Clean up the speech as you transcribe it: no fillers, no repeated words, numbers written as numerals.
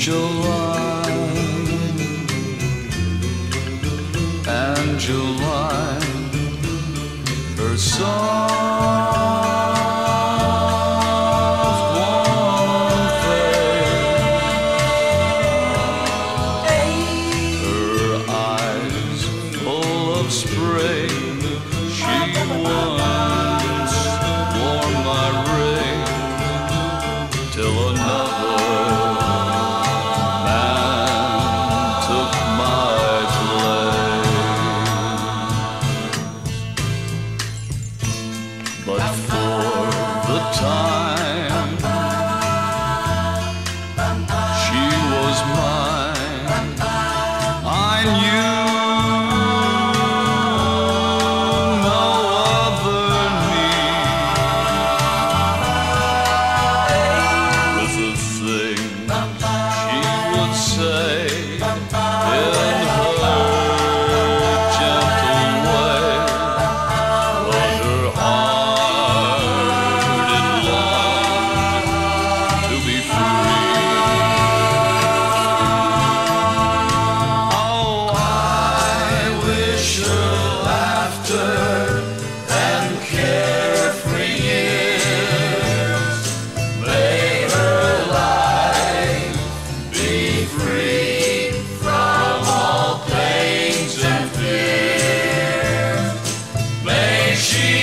July and July, her soft warm face, her eyes full of spring. She once wore my ring till another took my place. But for the time she was mine, I knew no other need. With the things she would say in her gentle way, but her heart it longed to be free. Oh, I wish her laughter and carefree years made her life be free from all pains and fears. May she